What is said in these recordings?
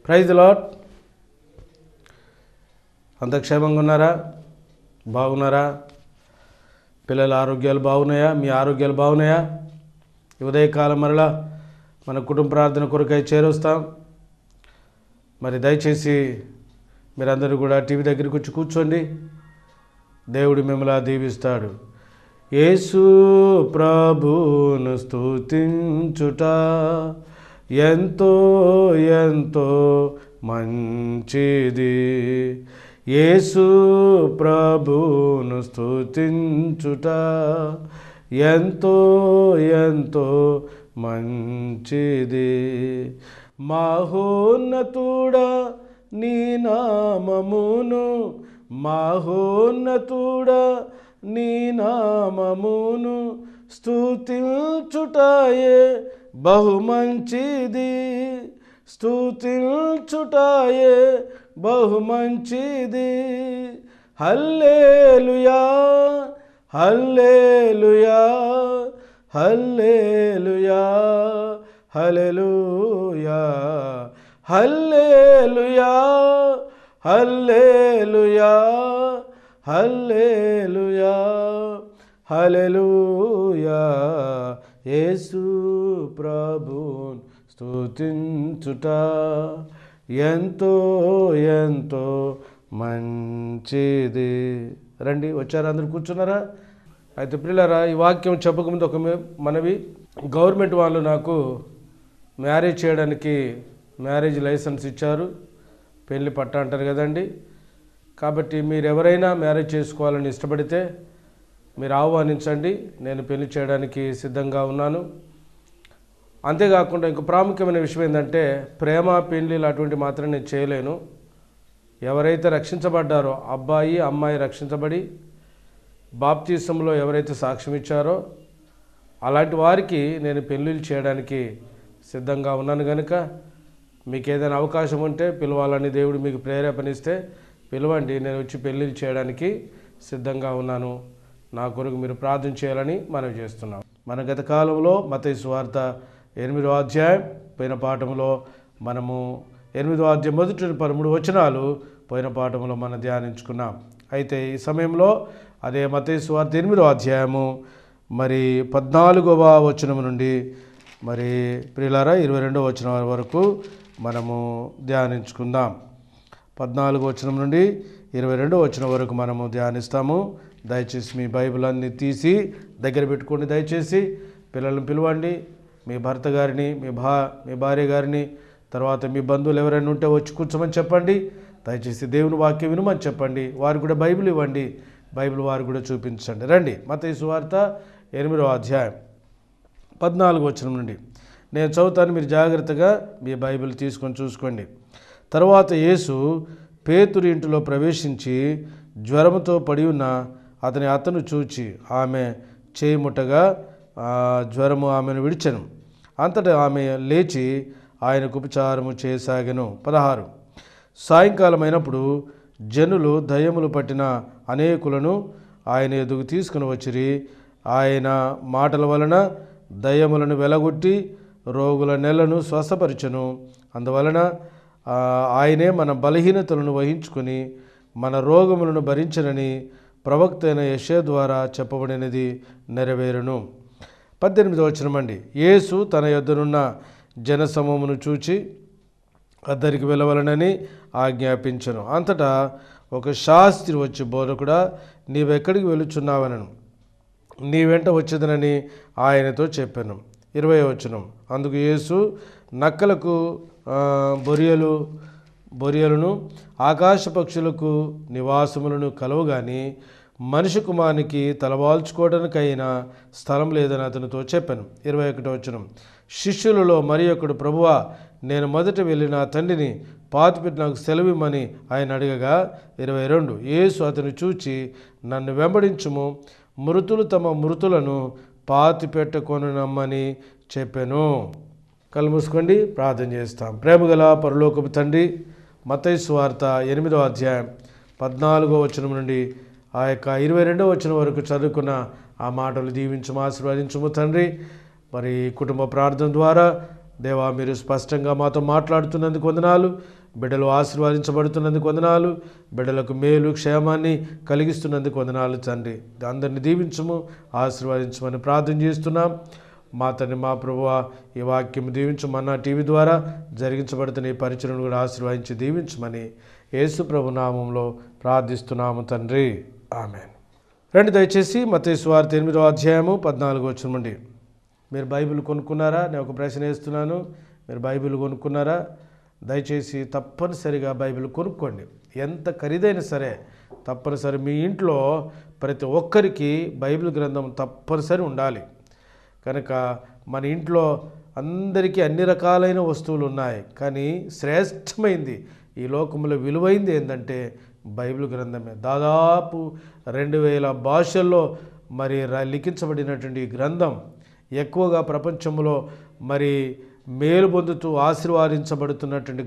Praise the lord. అంత క్షేమంగా ఉన్నారా? బాగున్నారా? పిల్లల ఆరోగ్యాలు బాగున్నాయా? మీ ఆరోగ్యాలు బాగున్నాయా? ఉదయకాలం మరలా మన కుటుంబ ప్రార్థన కొరకై చేరొస్తాం. మరి దయచేసి మీరందరూ కూడా టీవీ దగ్గరికి వచ్చి కూర్చోండి. దేవుడు మిమ్మల్ని దీవిస్తాడు. యేసు ప్రభువును స్తుతించుట ఎంతో ఎంతో మంచిది. యేసు ప్రభువును స్తుతించుట ఎంతో ఎంతో మంచిది. మహోన్నతుడా నీ నామమును, మహోన్నతుడా నీ నామమును స్తుతించుటయే బహుమంచిది. స్తుతించుటయే బహుమంచిది. హల్లెలూయా హల్లెలూయా హల్లెలూయా హల్లెలూయా హల్లెలూయా హల్లెలూయా హల్లెలూయా హల్లెలూయా. యేసు ప్రభువును స్తుతించుట ఎంతో ఎంతో మంచిది. రండి, వచ్చారా? అందరూ కూర్చున్నారా? అయితే ప్రియులారా, ఈ వాక్యం చెప్పకముందు ఒక మనవి. గవర్నమెంట్ వాళ్ళు నాకు మ్యారేజ్ చేయడానికి మ్యారేజ్ లైసెన్స్ ఇచ్చారు. పెళ్ళి పట్ట అంటారు కదండి. కాబట్టి మీరు ఎవరైనా మ్యారేజ్ చేసుకోవాలని ఇష్టపడితే మీరు ఆహ్వానించండి. నేను పెళ్లి చేయడానికి సిద్ధంగా ఉన్నాను. అంతేకాకుండా ఇంకో ప్రాముఖ్యమైన విషయం ఏంటంటే, ప్రేమ పెళ్ళిళ్ళు అటువంటి మాత్రం నేను చేయలేను. ఎవరైతే రక్షించబడ్డారో, అబ్బాయి అమ్మాయి రక్షించబడి బాప్తిసంలో ఎవరైతే సాక్ష్యం ఇచ్చారో అలాంటి వారికి నేను పెళ్ళిళ్ళు చేయడానికి సిద్ధంగా ఉన్నాను. కనుక మీకు ఏదైనా అవకాశం ఉంటే పిలవాలని దేవుడు మీకు ప్రేరేపణిస్తే పిలవండి. నేను వచ్చి పెళ్ళిళ్ళు చేయడానికి సిద్ధంగా ఉన్నాను. నా కొరకు మీరు ప్రార్థన చేయాలని మనవి చేస్తున్నాం. మన గత కాలంలో మత్తయి సువార్త 8వ అధ్యాయం పోయిన పాఠంలో మనము 8వ అధ్యాయం 1-13 వచనాలు పోయిన పాఠంలో మనం ధ్యానించుకున్నాం. అయితే ఈ సమయంలో అదే మత్తయి సువార్త 8వ అధ్యాయము మరి 14వ వచనం నుండి మరి ప్రియులారా 22వ వచనం వరకు మనము ధ్యానించుకుందాం. 14వ వచనం నుండి 22వ వచనం వరకు మనము ధ్యానిస్తాము. దయచేసి మీ బైబిల్ అన్ని తీసి దగ్గర పెట్టుకోండి. దయచేసి పిల్లలను పిలవండి. మీ భర్త గారిని, మీ భార్య గారిని, తర్వాత మీ బంధువులు ఎవరైనా ఉంటే వచ్చి కూర్చోమని చెప్పండి. దయచేసి దేవుని వాక్యం వినమని చెప్పండి. వారికి కూడా బైబిల్ ఇవ్వండి. బైబిల్ వారు కూడా చూపించండి. రండి, మత్తయి సువార్త 8వ అధ్యాయం 14వ వచనం నుండి నేను చదువుతాను. మీరు జాగ్రత్తగా మీ బైబిల్ తీసుకొని చూసుకోండి. తర్వాత యేసు పేతురు ఇంటిలో ప్రవేశించి జ్వరముతో పడి ఉన్న అతను చూచి ఆమె చేయి ముట్టగా జ్వరము ఆమెను విడిచెను. అంతటా ఆమె లేచి ఆయనకు ఉపచారము చేయసాగెను. 16 సాయంకాలం అయినప్పుడు జనులు దయ్యములు పట్టిన అనేకులను ఆయన ఎదుగు తీసుకుని వచ్చిరి. ఆయన మాటల వలన దయ్యములను వెలగొట్టి రోగుల నెలను స్వస్థపరిచెను. అందువలన ఆయనే మన బలహీనతలను వహించుకొని మన రోగములను భరించనని ప్రవక్త అయిన యెషయా ద్వారా చెప్పబడినది నెరవేరును. 18వ వచనం అండి. యేసు తన యొద్దనున్న జనసమూహమును చూచి అద్దరికి వెళ్ళవలనని ఆజ్ఞాపించెను. అంతటా ఒక శాస్త్రి వచ్చి, బోధకుడా, నీవెక్కడికి వెళుచున్నావనను. నీ వెంట వచ్చేదనని ఆయనతో చెప్పాను. 20వ వచనం. అందుకు యేసు, నక్కలకు బొరియలను ఆకాశ పక్షులకు నివాసములను కలవు గాని మనిషి కుమారునికి తలవాల్చుకోవడానికైనా స్థలం లేదని అతనితో చెప్పాను. 21వ వచనం. శిష్యులలో మరి ఒకడు, ప్రభువా, నేను మొదట వెళ్ళి నా తండ్రిని పాతిపెట్టి నాకు సెలవిమ్మని ఆయన అడగగా 22 యేసు అతను చూచి, నన్ను వెంబడించుము, మృతులు తమ మృతులను పాతిపెట్టుకొనునమ్మని చెప్పాను. కళ్ళు మూసుకోండి, ప్రార్థన చేస్తాం. ప్రేమగల పరలోకపు తండ్రి, మత్తయి సువార్త 8వ అధ్యాయం 14వ వచనం నుండి ఆ యొక్క 22వ వచనం వరకు చదువుకున్న ఆ మాటలు దీవించము, ఆశీర్వదించము తండ్రి. మరి కుటుంబ ప్రార్థన ద్వారా దేవా, మీరు స్పష్టంగా మాతో మాట్లాడుతున్నందుకు వందనాలు. బిడ్డలు ఆశీర్వదించబడుతున్నందుకు వందనాలు. బిడ్డలకు మేలు క్షేమాన్ని కలిగిస్తున్నందుకు వందనాలు తండ్రి. అందరిని దీవించము, ఆశీర్వదించమని ప్రార్థన చేస్తున్నాం. మా తండ్రి, మా ప్రభువా, ఈ వాక్యం దీవించు. మన్నా టీవీ ద్వారా జరిగించబడుతున్న ఈ పరిచయను కూడా ఆశీర్వదించి దీవించమని యేసు ప్రభు నామంలో ప్రార్థిస్తున్నాము తండ్రి. ఆమేన్. రండి దయచేసి మత్తయి సువార్త 8వ అధ్యాయము 14వ వచనం నుండి. మీరు బైబిల్ కొనుక్కున్నారా? నేను ఒక ప్రశ్న వేస్తున్నాను. మీరు బైబిల్ కొనుక్కున్నారా? దయచేసి తప్పనిసరిగా బైబిల్ కొనుక్కోండి. ఎంత ఖరీదైనా సరే తప్పనిసరి మీ ఇంట్లో ప్రతి ఒక్కరికి బైబిల్ గ్రంథం తప్పనిసరి ఉండాలి. కనుక మన ఇంట్లో అందరికీ అన్ని రకాలైన వస్తువులు ఉన్నాయి, కానీ శ్రేష్టమైంది, ఈ లోకంలో విలువైంది ఏంటంటే బైబిల్ గ్రంథమే. దాదాపు 2000 భాషల్లో మరి లిఖించబడినటువంటి ఈ గ్రంథం ఎక్కువగా ప్రపంచంలో మరి మేలు పొందుతూ ఆశీర్వాదించబడుతున్నటువంటి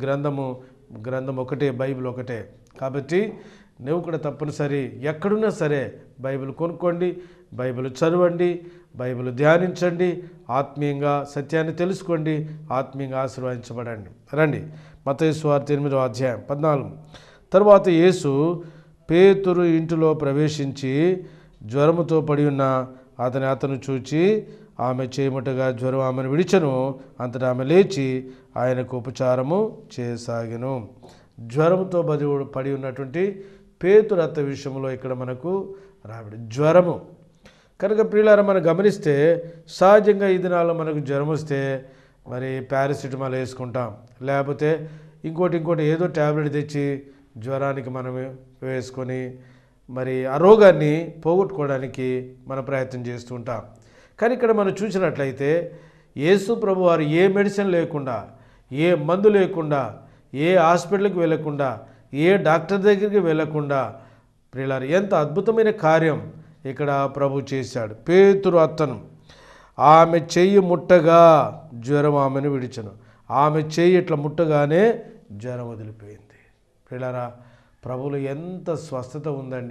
గ్రంథం ఒకటే, బైబిల్ ఒకటే. కాబట్టి నువ్వు కూడా తప్పనిసరి ఎక్కడున్నా సరే బైబిల్ కొనుక్కోండి, బైబిల్ చదవండి, బైబిల్ ధ్యానించండి, ఆత్మీయంగా సత్యాన్ని తెలుసుకోండి, ఆత్మీయంగా ఆశీర్వదించబడండి. రండి మత్తయి సువార్త 8వ అధ్యాయం 14. తరువాత యేసు పేతురు ఇంటిలో ప్రవేశించి జ్వరముతో పడి ఉన్న అతను చూచి ఆమె చేయముటగా జ్వరం ఆమెను విడిచెను. అంతటా ఆమె లేచి ఆయనకు ఉపచారము చేయసాగెను. జ్వరముతో పడి ఉన్నటువంటి పేతురు అత్త విషయంలో ఇక్కడ మనకు రాబడి జ్వరము. కనుక ప్రియులారా, మనం గమనిస్తే సహజంగా ఈ దినాల్లో మనకు జ్వరం వస్తే మరి పారాసిటమాల్ వేసుకుంటాం, లేకపోతే ఇంకోటి ఏదో ట్యాబ్లెట్ తెచ్చి జ్వరానికి మనం వేసుకొని మరి ఆ రోగాన్ని పోగొట్టుకోవడానికి మన ప్రయత్నం చేస్తూ ఉంటాం. కానీ ఇక్కడ మనం చూసినట్లయితే యేసు ప్రభు వారు ఏ మెడిసిన్ లేకుండా, ఏ మందు లేకుండా, ఏ హాస్పిటల్కి వెళ్ళకుండా, ఏ డాక్టర్ దగ్గరికి వెళ్ళకుండా ప్రియులారా ఎంత అద్భుతమైన కార్యం ఇక్కడ ప్రభు చేశాడు. పేతురు అత్తను ఆమె చెయ్యి ముట్టగా జ్వరం ఆమెను విడిచెను. ఆమె చెయ్యి ఇట్లా ముట్టగానే జ్వరం వదిలిపోయింది. ప్రియులారా, ప్రభువులో ఎంత స్వస్థత ఉందండి.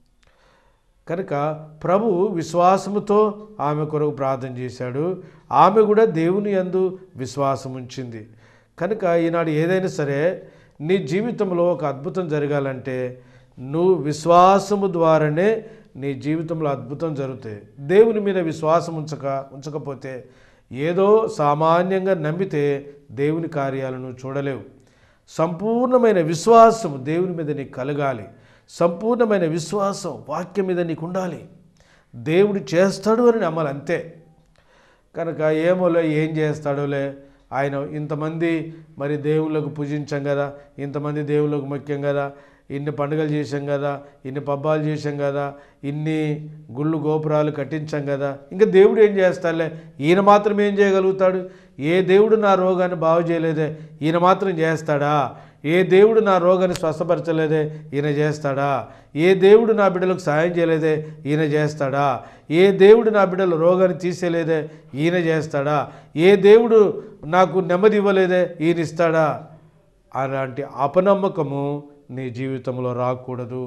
కనుక ప్రభు విశ్వాసముతో ఆమె కొరకు ప్రార్థన చేశాడు. ఆమె కూడా దేవుని యందు విశ్వాసం ఉంచింది. కనుక ఈనాడు ఏదైనా సరే నీ జీవితంలో ఒక అద్భుతం జరగాలంటే నువ్వు విశ్వాసము ద్వారానే నీ జీవితంలో అద్భుతం జరుగుతాయి. దేవుని మీద విశ్వాసం ఉంచకపోతే ఏదో సామాన్యంగా నమ్మితే దేవుని కార్యాలను చూడలేవు. సంపూర్ణమైన విశ్వాసం దేవుని మీద నీకు కలగాలి. సంపూర్ణమైన విశ్వాసం వాక్యం మీద నీకు ఉండాలి. దేవుడు చేస్తాడు అని నమ్మాలి, అంతే. కనుక ఏమోలే, ఏం చేస్తాడోలే, ఆయన ఇంతమంది మరి దేవుళ్ళకు పూజించాం కదా, ఇంతమంది దేవుళ్ళకు మొక్కాం కదా, ఇన్ని పండుగలు చేశాం కదా, ఇన్ని పబ్బాలు చేశాం కదా, ఇన్ని గుళ్ళు గోపురాలు కట్టించాం కదా, ఇంకా దేవుడు ఏం చేస్తాడులే, ఈయన మాత్రం ఏం చేయగలుగుతాడు? ఏ దేవుడు నా రోగాన్ని బాగు చేయలేదే, ఈయన మాత్రం చేస్తాడా? ఏ దేవుడు నా రోగాన్ని స్వస్థపరచలేదే, ఈయన చేస్తాడా? ఏ దేవుడు నా బిడ్డలకు సాయం చేయలేదే, ఈయన చేస్తాడా? ఏ దేవుడు నా బిడ్డల రోగాన్ని తీసేయలేదే, ఈయన చేస్తాడా? ఏ దేవుడు నాకు నెమ్మది ఇవ్వలేదే, ఈయన ఇస్తాడా? అలాంటి అపనమ్మకము నీ జీవితంలో రాకూడదు.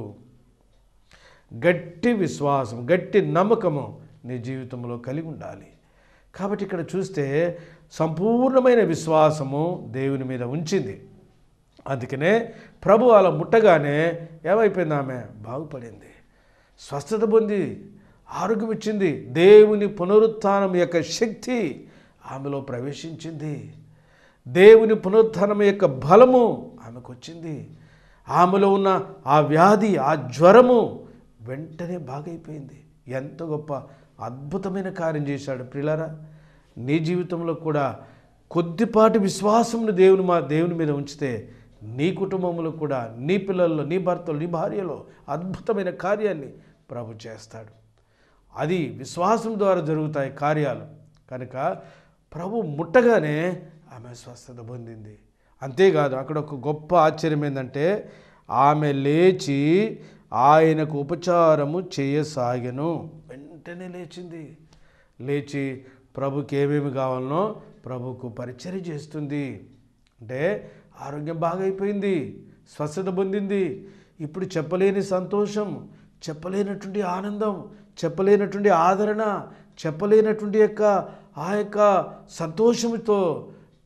గట్టి విశ్వాసం, గట్టి నమ్మకము నీ జీవితంలో కలిగి ఉండాలి. కాబట్టి ఇక్కడ చూస్తే సంపూర్ణమైన విశ్వాసము దేవుని మీద ఉంచింది. అందుకనే ప్రభు అలా ముట్టగానే ఏమైపోయింది? ఆమె బాగుపడింది, స్వస్థత పొంది ఆరోగ్యం ఇచ్చింది. దేవుని పునరుత్థానం యొక్క శక్తి ఆమెలో ప్రవేశించింది. దేవుని పునరుత్థానం యొక్క బలము ఆమెకు వచ్చింది. ఆమెలో ఉన్న ఆ వ్యాధి, ఆ జ్వరము వెంటనే బాగైపోయింది. ఎంత గొప్ప అద్భుతమైన కార్యం చేశాడు. ప్రియులారా, నీ జీవితంలో కూడా కొద్దిపాటి విశ్వాసమును దేవుని మీద ఉంచితే నీ కుటుంబంలో కూడా, నీ పిల్లల్లో, నీ భర్తలో, నీ భార్యలో అద్భుతమైన కార్యాన్ని ప్రభు చేస్తాడు. అది విశ్వాసం ద్వారా జరుగుతాయి కార్యాలు. కనుక ప్రభు ముట్టగానే ఆమె స్వస్థత పొందింది. అంతేకాదు, అక్కడ ఒక గొప్ప ఆశ్చర్యం ఏంటంటే ఆమె లేచి ఆయనకు ఉపచారము చేయసాగెను. వెంటనే లేచింది. లేచి ప్రభుకి ఏమేమి కావాలనో ప్రభుకు పరిచర్య చేస్తుంది. అంటే ఆరోగ్యం బాగైపోయింది, స్వస్థత పొందింది. ఇప్పుడు చెప్పలేని సంతోషం, చెప్పలేనటువంటి ఆనందం, చెప్పలేనటువంటి ఆదరణ, చెప్పలేనటువంటి ఆ యొక్క సంతోషంతో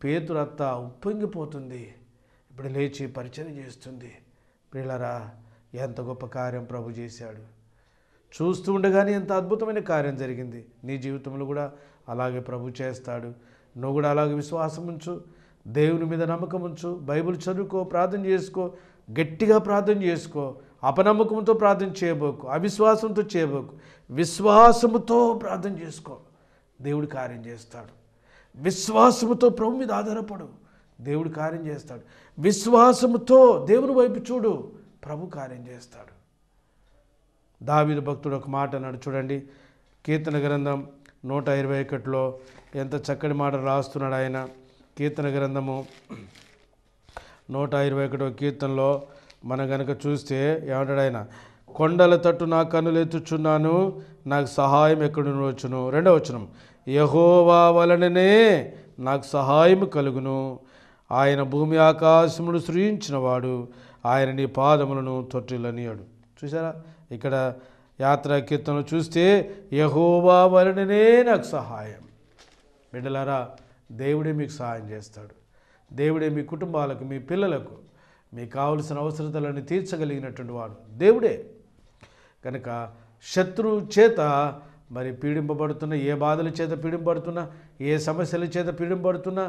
పేతురు అత్త ఉప్పొంగిపోతుంది. ఇప్పుడు లేచి పరిచయం చేస్తుంది. ప్రియులారా, ఎంత గొప్ప కార్యం ప్రభు చేశాడు. చూస్తూ ఉండగానే ఎంత అద్భుతమైన కార్యం జరిగింది. నీ జీవితంలో కూడా అలాగే ప్రభు చేస్తాడు. నువ్వు కూడా అలాగే విశ్వాసం ఉంచు, దేవుని మీద నమ్మకం ఉంచు, బైబిల్ చదువుకో, ప్రార్థన చేసుకో, గట్టిగా ప్రార్థన చేసుకో. అపనమ్మకంతో ప్రార్థన చేయబోకు, అవిశ్వాసంతో చేయబోకు, విశ్వాసముతో ప్రార్థన చేసుకో. దేవుడు కార్యం చేస్తాడు. విశ్వాసముతో ప్రభు మీద ఆధారపడు, దేవుడు కార్యం చేస్తాడు. విశ్వాసముతో దేవుని వైపు చూడు, ప్రభు కార్యం చేస్తాడు. దావీదు భక్తుడు ఒక మాట అన్నాడు చూడండి, కీర్తన గ్రంథం 121లో ఎంత చక్కటి మాట రాస్తున్నాడు ఆయన. కీర్తన గ్రంథము 121 కీర్తనలో మనం కనుక చూస్తే ఏమంటాడు ఆయన, కొండల తట్టు నా కన్నులు ఎత్తుచున్నాను, నాకు సహాయం ఎక్కడి నుండి వచ్చును. 2వ వచనం, యెహోవా వలననే నాకు సహాయం కలుగును. ఆయన భూమి ఆకాశములు సృజించినవాడు, ఆయన నీ పాదములను తొట్టిల్లనియాడు. చూసారా, ఇక్కడ యాత్రా కీర్తనలు చూస్తే యెహోవా వలననే నాకు సహాయం. బిడ్డలారా, దేవుడే మీకు సహాయం చేస్తాడు. దేవుడే మీ కుటుంబాలకు, మీ పిల్లలకు మీకు కావలసిన అవసరతలను తీర్చగలిగినటువంటి వాడు దేవుడే. కనుక శత్రువు చేత మరి పీడింపబడుతున్నా, ఏ బాధల చేత పీడింపబడుతున్నా, ఏ సమస్యల చేత పీడింపబడుతున్నా,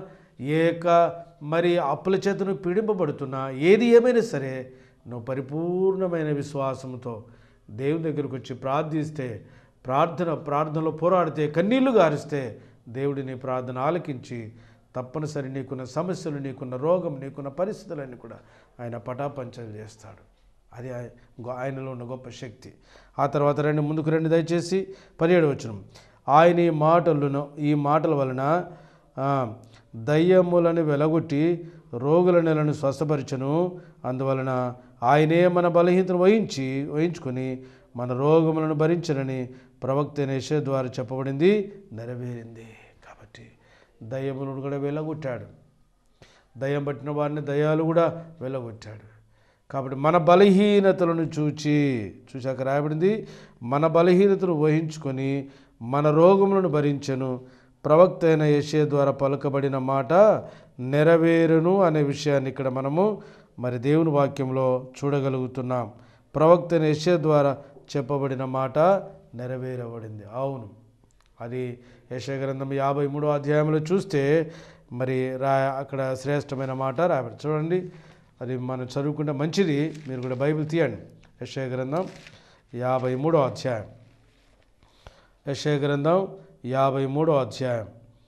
మరి అప్పుల చేత నువ్వు పీడింపబడుతున్నా, ఏది ఏమైనా సరే నువ్వు పరిపూర్ణమైన విశ్వాసంతో దేవుని దగ్గరకు వచ్చి ప్రార్థిస్తే, ప్రార్థనలో పోరాడితే, కన్నీళ్లు గారిస్తే దేవుడి నీ ప్రార్థన ఆలకించి తప్పనిసరి నీకున్న సమస్యలు, నీకున్న రోగం, నీకున్న పరిస్థితులన్నీ కూడా ఆయన పటాపంచలు చేస్తాడు. అది ఆయనలో ఉన్న గొప్ప శక్తి. ఆ తర్వాత ముందుకు రండి దయచేసి 17వ వచనం, ఆయన ఈ మాటల వలన దయ్యములను వెలగొట్టి రోగుల నెలను స్వస్థపరచను. అందువలన ఆయనే మన బలహీనతను వహించుకొని మన రోగములను భరించనని ప్రవక్త యెషయా ద్వారా చెప్పబడింది, నెరవేరింది. కాబట్టి దయ్యములను కూడా వెళ్ళగొట్టాడు. దయ్యం పట్టిన వారిని దయ్యాలు కూడా వెళ్ళగొట్టాడు. కాబట్టి మన బలహీనతలను చూశాక రాయబడింది, మన బలహీనతను వహించుకొని మన రోగములను భరించెను. ప్రవక్త అయిన యెషయా ద్వారా పలుకబడిన మాట నెరవేరును అనే విషయాన్ని ఇక్కడ మనము మరి దేవుని వాక్యంలో చూడగలుగుతున్నాం. ప్రవక్త అయిన యెషయా ద్వారా చెప్పబడిన మాట నెరవేరబడింది. అవును, అది యెషయా గ్రంథం 53వ అధ్యాయంలో చూస్తే మరి అక్కడ శ్రేష్టమైన మాట రాయబడి చూడండి. అది మనం చదువుకుంటే మంచిది. మీరు కూడా బైబిల్ తీయండి. యెషయా గ్రంథం 53వ అధ్యాయం. యెషయా గ్రంథం 53వ అధ్యాయం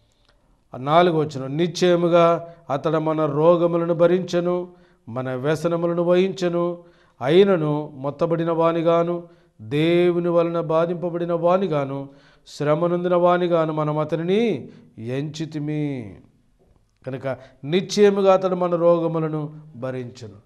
4వ వచనం, నిశ్చయముగా అతడు మన రోగములను భరించెను, మన వ్యసనములను వహించెను. అయినను మొత్తబడిన వానిగాను, దేవుని వలన బాధింపబడిన వానిగాను, శ్రమనొందిన వానిగాను మనం అతనిని ఎంచితిమి. కనుక నిశ్చయముగా అతడు మన రోగములను భరించెను,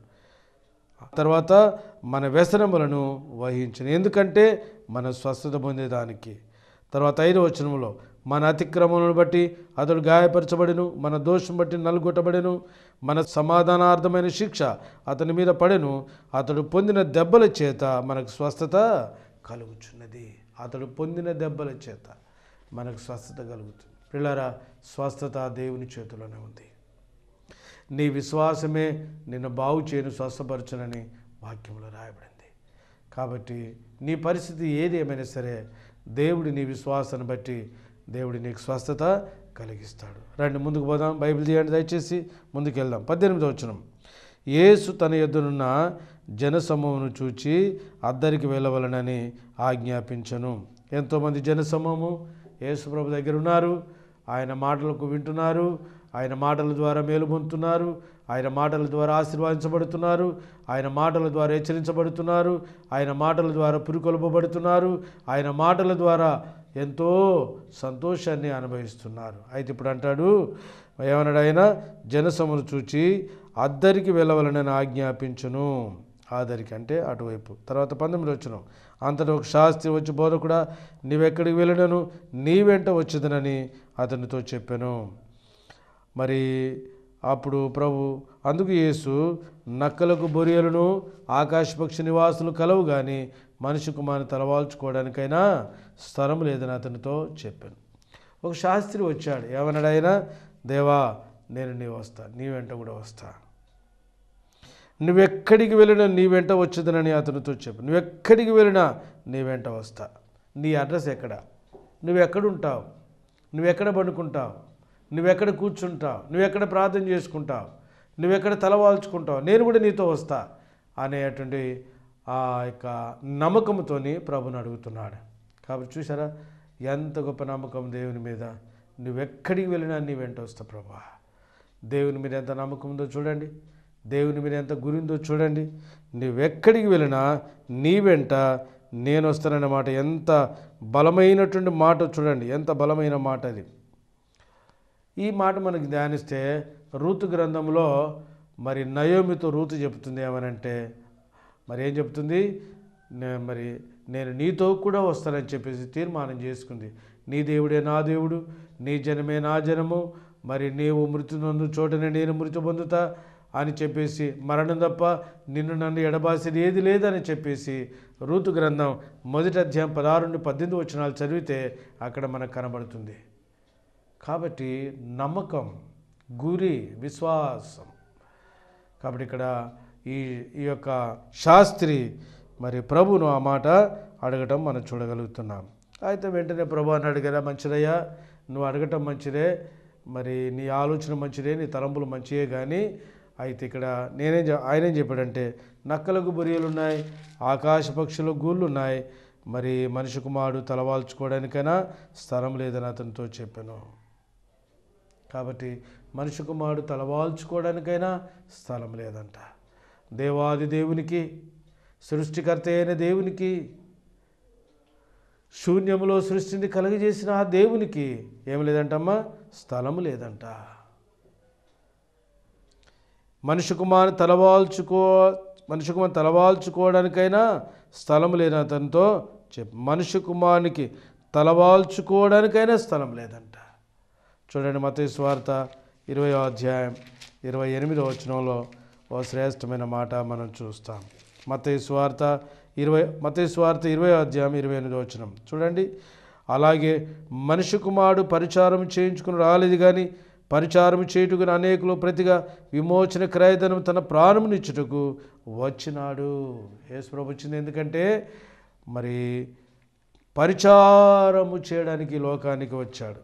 తర్వాత మన వ్యసనములను వహించెను. ఎందుకంటే మన స్వస్థత పొందేదానికి. తర్వాత 5వ వచనంలో, మన అతిక్రమములను బట్టి అతడు గాయపరచబడెను, మన దోషం బట్టి నలుగొట్టబడెను, మన సమాధానార్థమైన శిక్ష అతని మీద పడెను, అతడు పొందిన దెబ్బల చేత మనకు స్వస్థత కలుగుచున్నది. అతడు పొందిన దెబ్బల చేత మనకు స్వస్థత కలుగుతుంది. పిల్లరా, స్వస్థత దేవుని చేతిలోనే ఉంది. నీ విశ్వాసమే నిన్ను బాగు చేయను, స్వస్థపరచునని వాక్యంలో రాయబడింది. కాబట్టి నీ పరిస్థితి ఏది ఏమైనా సరే దేవుడు నీ విశ్వాసాన్ని బట్టి దేవుడు నీకు స్వస్థత కలిగిస్తాడు. రండి ముందుకు పోదాం. బైబిల్ తీయండి దయచేసి, ముందుకు వెళ్దాం. 18వ వచనం, యేసు తన యొద్దనున్న జనసమూహమును చూచి అద్దరికి వెళ్ళవలనని ఆజ్ఞాపించను. ఎంతోమంది జనసమూహము యేసు ప్రభు దగ్గర ఉన్నారు. ఆయన మాటలకు వింటున్నారు, ఆయన మాటల ద్వారా మేలు పొందుతున్నారు, ఆయన మాటల ద్వారా ఆశీర్వదించబడుతున్నారు, ఆయన మాటల ద్వారా హెచ్చరించబడుతున్నారు, ఆయన మాటల ద్వారా పురికొల్పబడుతున్నారు, ఆయన మాటల ద్వారా ఎంతో సంతోషాన్ని అనుభవిస్తున్నారు. అయితే ఇప్పుడు అంటాడు, ఏమన్నాడు ఆయన, జనసమూహమును చూచి అద్దరికి వెళ్ళవలనని ఆజ్ఞాపించును. ఆదరికి అంటే అటువైపు. తర్వాత 19వ వచనం, అంతటా ఒక శాస్త్రి వచ్చి, బోధకుడా, నీవెక్కడికి వెళ్ళినను నీ వెంట వచ్చేదనని అతనితో చెప్పాను. మరి అప్పుడు ప్రభు, అందుకు యేసు, నక్కలకు బొరియలను ఆకాశపక్షి నివాసులు కలవు కానీ మనిషి కుమారుని తలవాల్చుకోవడానికైనా స్థలం లేదని అతనితో చెప్పాను. ఒక శాస్త్రి వచ్చాడు. ఏమన్నాడు ఆయన, దేవా, నేను నీ వెంట కూడా వస్తా. నువ్వెక్కడికి వెళ్ళినా నీ వెంట వచ్చేదనని అతనితో చెప్పు. నువ్వెక్కడికి వెళ్ళినా నీ వెంట వస్తా. నీ అడ్రస్ ఎక్కడ, నువ్వెక్కడుంటావు, నువ్వెక్కడ పండుకుంటావు, నువ్వెక్కడ కూర్చుంటావు, నువ్వెక్కడ ప్రార్థన చేసుకుంటావు, నువ్వెక్కడ తలవాల్చుకుంటావు, నేను కూడా నీతో వస్తా అనేటువంటి ఆ యొక్క నమ్మకంతోని ప్రభుని అడుగుతున్నాడు. కాబట్టి చూసారా ఎంత గొప్ప నమ్మకం దేవుని మీద. నువ్వెక్కడికి వెళ్ళినా నీ వెంట వస్తా ప్రభా. దేవుని మీద ఎంత నమ్మకం ఉందో చూడండి, దేవుని మీద ఎంత గురి ఉందో చూడండి. నువ్వెక్కడికి వెళ్ళినా నీ వెంట నేను వస్తానన్నమాట. ఎంత బలమైనటువంటి మాట చూడండి, ఎంత బలమైన మాట అది. ఈ మాట మనకి ధ్యానిస్తే రూతు గ్రంథంలో మరి నయోమితో రూతు చెప్తుంది ఏమనంటే, మరి ఏం చెప్తుంది, నేను నీతో కూడా వస్తానని చెప్పేసి తీర్మానం చేసుకుంది. నీ దేవుడే నా దేవుడు, నీ జనమే నా జనము, మరి నీవు మృతి నొందు చోటనే నేను మృతి పొందుతా అని చెప్పేసి, మరణం తప్ప నన్ను ఎడబాసేది ఏది లేదని చెప్పేసి రూతు గ్రంథం 1వ అధ్యాయం 16-18 వచనాలు చదివితే అక్కడ మనకు కనబడుతుంది. కాబట్టి నమ్మకం, గురి, విశ్వాసం. కాబట్టి ఇక్కడ ఈ యొక్క శాస్త్రి మరి ప్రభువును ఆ మాట అడగటం మనం చూడగలుగుతున్నాం. అయితే వెంటనే ప్రభు అన్నాడు కదా, మంచిదయ్యా నువ్వు అడగటం మంచిదే, మరి నీ ఆలోచన మంచిదే, నీ తలంపులు మంచిదే, కానీ అయితే ఇక్కడ ఆయనేం చెప్పాడంటే, నక్కలకు బొరియలు ఉన్నాయి, ఆకాశ పక్షులకు గూళ్ళు ఉన్నాయి, మరి మనిషి కుమారుడు తలవాల్చుకోవడానికైనా స్థలం లేదని అతనితో చెప్పాను. కాబట్టి మనిషి కుమారుడు తలవాల్చుకోవడానికైనా స్థలం లేదంట. దేవాది దేవునికి, సృష్టికర్త అయిన దేవునికి, శూన్యములో సృష్టిని కలుగజేసిన ఆ దేవునికి ఏమి లేదంటమ్మా, స్థలము లేదంట. మనిషి కుమారుని తలవాల్చుకోవడానికైనా స్థలం లేని అతనితో చెప్పు. మనిషి కుమారునికి తలవాల్చుకోవడానికైనా స్థలం లేదంట. చూడండి, మత్తయి సువార్త 20వ అధ్యాయం 28వ వచనంలో ఓ శ్రేష్టమైన మాట మనం చూస్తాం. మత్తయి సువార్త 20వ అధ్యాయం 28వ వచనం చూడండి. అలాగే మనిషి కుమారుడు పరిచారం చేయించుకుని రాలేదు, కానీ పరిచారం చేయుటకు అనేకులు ప్రతిగా విమోచన క్రయధనం తన ప్రాణమునిచ్చుటకు వచ్చినాడు. యేసు ప్రభు వచ్చింది ఎందుకంటే మరి పరిచారము చేయడానికి లోకానికి వచ్చాడు.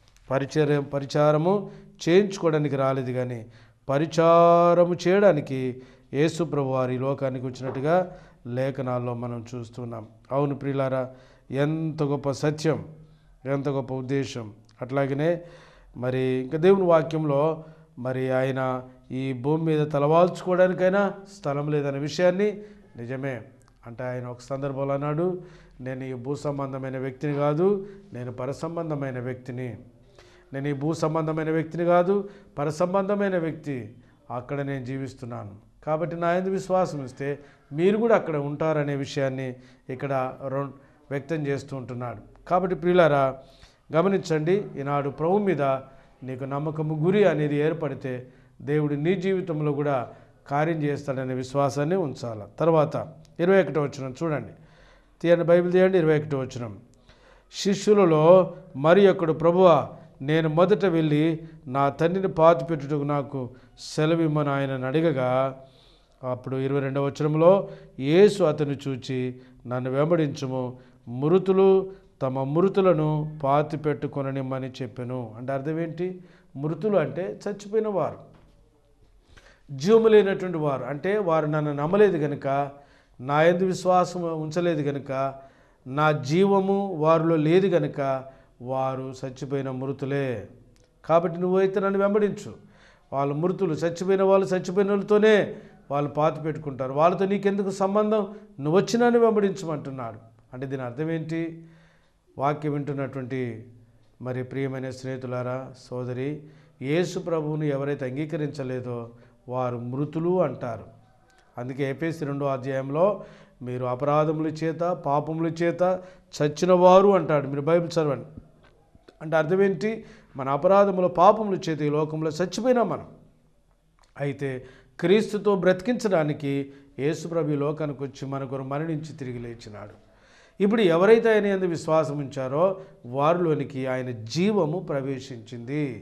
పరిచారము చేయించుకోవడానికి రాలేదు, కానీ పరిచారము చేయడానికి యేసు ప్రభు వారి లోకానికి వచ్చినట్టుగా లేఖనాల్లో మనం చూస్తున్నాం. అవును ప్రియులారా, ఎంత గొప్ప సత్యం, ఎంత గొప్ప ఉద్దేశం. అట్లాగనే మరి ఇంకా దేవుని వాక్యంలో మరి ఆయన ఈ భూమి మీద తలవాల్చుకోవడానికైనా స్థలం లేదనే విషయాన్ని నిజమే. అంటే ఆయన ఒక సందర్భంలో అన్నాడు, నేను ఈ భూ సంబంధమైన వ్యక్తిని కాదు, నేను పరసంబంధమైన వ్యక్తిని. నేను ఈ భూ సంబంధమైన వ్యక్తిని కాదు, పరసంబంధమైన వ్యక్తి. అక్కడ నేను జీవిస్తున్నాను. కాబట్టి నా యందు విశ్వాసం ఇస్తే మీరు కూడా అక్కడ ఉంటారనే విషయాన్ని ఇక్కడ వ్యక్తం చేస్తూ ఉంటున్నాడు. కాబట్టి ప్రియులారా గమనించండి, ఈనాడు ప్రభు మీద నీకు నమ్మకము, గురి అనేది ఏర్పడితే దేవుడు నీ జీవితంలో కూడా కార్యం చేస్తాడనే విశ్వాసాన్ని ఉంచాలి. తర్వాత 21వ వచనం చూడండి, తీయండి బైబిల్ తీయండి. 21వ వచనం, శిష్యులలో మరి ఒకడు, ప్రభువా నేను మొదట వెళ్ళి నా తండ్రిని పాతిపెట్టుటకు నాకు సెలవిమ్మని ఆయనను అడగగా, అప్పుడు 22వ వచనంలో యేసు అతను చూచి నన్ను వెంబడించుము, మృతులు తమ మృతులను పాతి పెట్టుకొననిమ్మని చెప్పెను. అంటే అర్థం ఏంటి? మృతులు అంటే చచ్చిపోయిన వారు, జీవము లేనటువంటి వారు. అంటే వారు నన్ను నమ్మలేదు కనుక, నా యందు విశ్వాసం ఉంచలేదు కనుక, నా జీవము వారిలో లేదు కనుక వారు చచ్చిపోయిన మృతులే. కాబట్టి నువ్వైతే నన్ను వెంబడించు. వాళ్ళు మృతులు, చచ్చిపోయిన వాళ్ళు చచ్చిపోయిన వాళ్ళతోనే వాళ్ళు పాతి పెట్టుకుంటారు. వాళ్ళతో నీకెందుకు సంబంధం? నువ్వు వచ్చి నన్ను వెంబడించమంటున్నాడు. అంటే దీని అర్థం ఏంటి? వాక్యం వింటున్నటువంటి మరి ప్రియమైన స్నేహితులారా, సోదరి, యేసు ప్రభువుని ఎవరైతే అంగీకరించలేదో వారు మృతులు అంటారు. అందుకే ఎఫెసీ 2వ అధ్యాయంలో మీరు అపరాధముల చేత పాపముల చేత చచ్చిన వారు అంటాడు. మీరు బైబిల్ చదవండి. అంటే అర్థం ఏంటి? మన అపరాధముల పాపముల చేత ఈ లోకంలో చచ్చిపోయినా మనం. అయితే క్రీస్తుతో బ్రతికించడానికి యేసు ప్రభు లోకానికి వచ్చి మన కొరకు మరణించి తిరిగి లేచినాడు. ఇప్పుడు ఎవరైతే ఆయన యందు విశ్వాసం ఉంచారో వారిలోనికి ఆయన జీవము ప్రవేశించింది.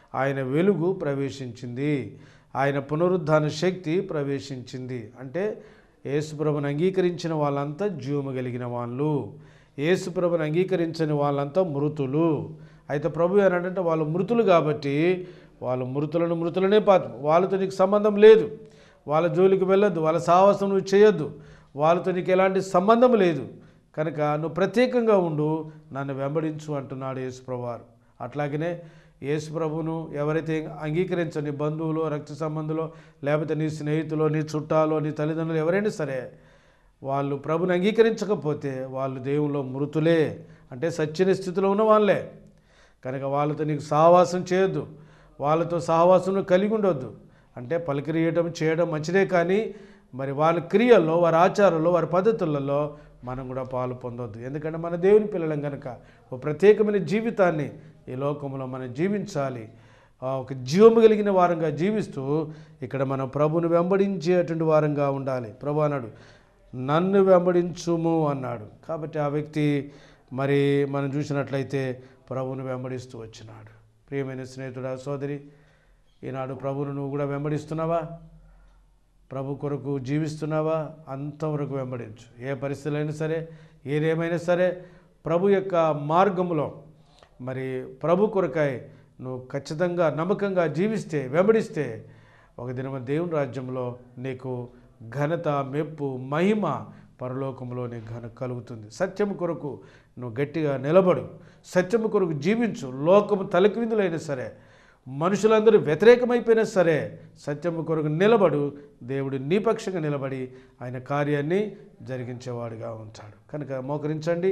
ఆయన వెలుగు ప్రవేశించింది, ఆయన పునరుద్ధాన శక్తి ప్రవేశించింది. అంటే యేసుప్రభుని అంగీకరించిన వాళ్ళంతా జీవము కలిగిన వాళ్ళు, యేసుప్రభుని అంగీకరించని వాళ్ళంతా మృతులు. అయితే ప్రభు ఏనంటే వాళ్ళు మృతులు కాబట్టి వాళ్ళు మృతులనే వాళ్ళతో నీకు సంబంధం లేదు, వాళ్ళ జోలికి వెళ్ళొద్దు, వాళ్ళ సాహసం నువ్వు చేయొద్దు, వాళ్ళతో నీకు ఎలాంటి సంబంధం లేదు, కనుక నువ్వు ప్రత్యేకంగా ఉండు, నన్ను వెంబడించు అంటున్నాడు యేసుప్రభువారు. అట్లాగనే యేసుప్రభును ఎవరైతే అంగీకరించని బంధువులు, రక్త సంబంధులు, లేకపోతే నీ స్నేహితులు, నీ చుట్టాలు, నీ తల్లిదండ్రులు ఎవరైనా సరే వాళ్ళు ప్రభుని అంగీకరించకపోతే వాళ్ళు దేవుల్లో మృతులే, అంటే సచ్చిన స్థితిలో ఉన్న వాళ్ళే. కనుక వాళ్ళతో నీకు సహవాసం చేయొద్దు, వాళ్ళతో సహవాసం కలిగి ఉండొద్దు. అంటే పలికిరియటం చేయడం మంచిదే, కానీ మరి వాళ్ళ క్రియల్లో, వారి ఆచారాల్లో, వారి పద్ధతులలో మనం కూడా పాలు పొందొద్దు. ఎందుకంటే మన దేవుని పిల్లలం కనుక ఒక ప్రత్యేకమైన జీవితాన్ని ఈ లోకంలో మనం జీవించాలి. ఒక జీవము కలిగిన వారంగా జీవిస్తూ ఇక్కడ మనం ప్రభుని వెంబడించేటువంటి వారంగా ఉండాలి. ప్రభు అన్నాడు, నన్ను వెంబడించుము అన్నాడు. కాబట్టి ఆ వ్యక్తి మరి మనం చూసినట్లయితే ప్రభువును వెంబడిస్తూ వచ్చినాడు. ప్రియమైన స్నేహితుడా, సోదరి, ఈనాడు ప్రభువును నువ్వు కూడా వెంబడిస్తున్నావా? ప్రభు కొరకు జీవిస్తున్నావా? అంతవరకు వెంబడించు. ఏ పరిస్థితులు అయినా సరే, ఏదేమైనా సరే ప్రభు యొక్క మార్గంలో మరి ప్రభు కొరకై నువ్వు ఖచ్చితంగా నమ్మకంగా జీవిస్తే, వెంబడిస్తే ఒక దినం దేవుని రాజ్యంలో నీకు ఘనత, మెప్పు, మహిమ పరలోకంలో నీకు కలుగుతుంది. సత్యము కొరకు నువ్వు గట్టిగా నిలబడు, సత్యము కొరకు జీవించు. లోకము తలకిందులైనా సరే, మనుషులందరూ వ్యతిరేకమైపోయినా సరే సత్యము కొరకు నిలబడు. దేవుడు నీ పక్షంగా నిలబడి ఆయన కార్యాన్ని జరిగించేవాడుగా ఉంటాడు. కనుక మోకరించండి,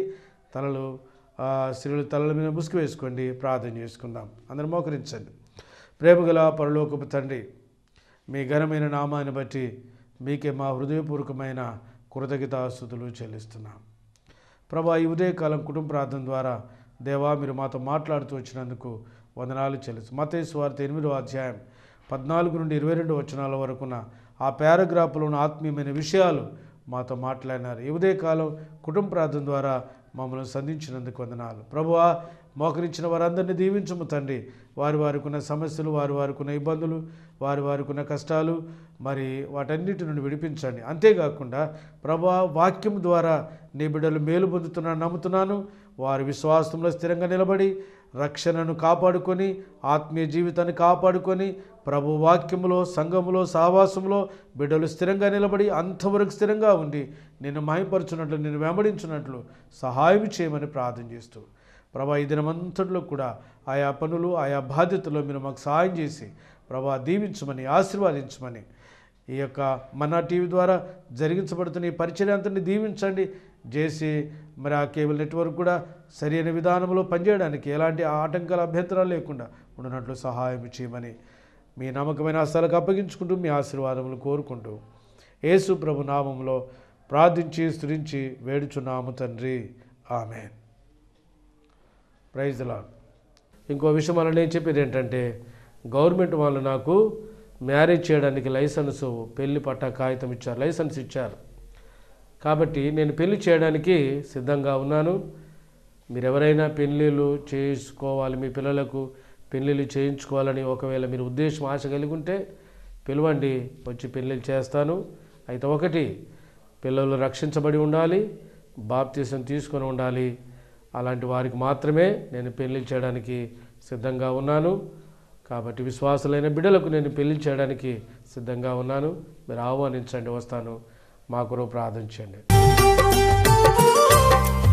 స్త్రీలు తలల మీద ముసుగు వేసుకోండి, ప్రార్థన చేసుకుందాం. అందరూ మోకరించండి. ప్రేమగల పరలోకపు తండ్రి, మీ ఘనమైన నామాన్ని బట్టి మీకే మా హృదయపూర్వకమైన కృతజ్ఞతాస్తుతులు చెల్లిస్తున్నాం. ప్రభా, ఈ ఉదయకాలం కుటుంబ ప్రార్థన ద్వారా దేవా మీరు మాతో మాట్లాడుతూ వచ్చినందుకు వందనాలు చెల్లిస్తూ మత్తయి సువార్త 8వ అధ్యాయం 14 నుండి 22 వచనాల వరకున్న ఆ పారాగ్రాఫ్లోని ఆత్మీయమైన విషయాలు మాతో మాట్లాడినారు. ఈ ఉదయకాలం కుటుంబ ప్రార్థన ద్వారా మమ్మల్ని సంధించినందుకు వందనాలు. ప్రభువా, మోకరించిన వారందరినీ దీవించము తండ్రి. వారికి ఉన్న సమస్యలు, వారికి ఉన్న ఇబ్బందులు, వారికి ఉన్న కష్టాలు మరి వాటన్నిటి నుండి విడిపించండి. అంతేకాకుండా ప్రభువా, వాక్యం ద్వారా నీ బిడ్డలు మేలు పొందుతున్నాను నమ్ముతున్నాను. వారి విశ్వాసంలో స్థిరంగా నిలబడి రక్షణను కాపాడుకొని, ఆత్మీయ జీవితాన్ని కాపాడుకొని, ప్రభు వాక్యములో, సంఘములో, సహవాసంలో బిడ్డలు స్థిరంగా నిలబడి అంతవరకు స్థిరంగా ఉండి నిన్ను మహిమపరచున్నట్లు, నిన్ను వెంబడించినట్లు సహాయం చేయమని ప్రార్థన చేస్తూ ప్రభా, ఈ దినమంతట్లో కూడా ఆయా పనులు, ఆయా బాధ్యతల్లో మీరు మాకు సహాయం చేసి ప్రభా దీవించమని, ఆశీర్వాదించమని, ఈ యొక్క మన్నా టీవీ ద్వారా జరిగించబడుతున్న ఈ పరిచర్య అంతని దీవించండి చేసి మరి ఆ కేబుల్ నెట్వర్క్ కూడా సరైన విధానంలో పనిచేయడానికి ఎలాంటి ఆటంకాల అభ్యంతరాలు లేకుండా ఉండనట్లు సహాయం చేయమని మీ నమ్మకమైన హస్తాలకు అప్పగించుకుంటూ మీ ఆశీర్వాదములు కోరుకుంటూ యేసు ప్రభు నామంలో ప్రార్థించి స్తుతించి వేడుచున్నాము తండ్రి, ఆమేన్. Praise the lord. ఇంకో విషయం అలా నేను చెప్పేది ఏంటంటే, గవర్నమెంట్ వాళ్ళు నాకు మ్యారేజ్ చేయడానికి లైసెన్సు, పెళ్లి పట్టా కాగితం ఇచ్చారు, లైసెన్స్ ఇచ్చారు. కాబట్టి నేను పెళ్లి చేయడానికి సిద్ధంగా ఉన్నాను. మీరు ఎవరైనా పెళ్ళిళ్ళు చేసుకోవాలి, మీ పిల్లలకు పెళ్ళిళ్ళు చేయించుకోవాలని ఒకవేళ మీరు ఉద్దేశం, ఆశ కలిగి ఉంటే పిలవండి, వచ్చి పెళ్ళిళ్ళు చేస్తాను. అయితే ఒకటి, పిల్లలు రక్షించబడి ఉండాలి, బాప్తీసం తీసుకొని ఉండాలి. అలాంటి వారికి మాత్రమే నేను పెళ్లి చేయడానికి సిద్ధంగా ఉన్నాను. కాబట్టి విశ్వాసులైన బిడ్డలకు నేను పెళ్లి చేయడానికి సిద్ధంగా ఉన్నాను. మీరు ఆహ్వానించండి, వస్తాను. మా కొరకు ప్రార్థించండి.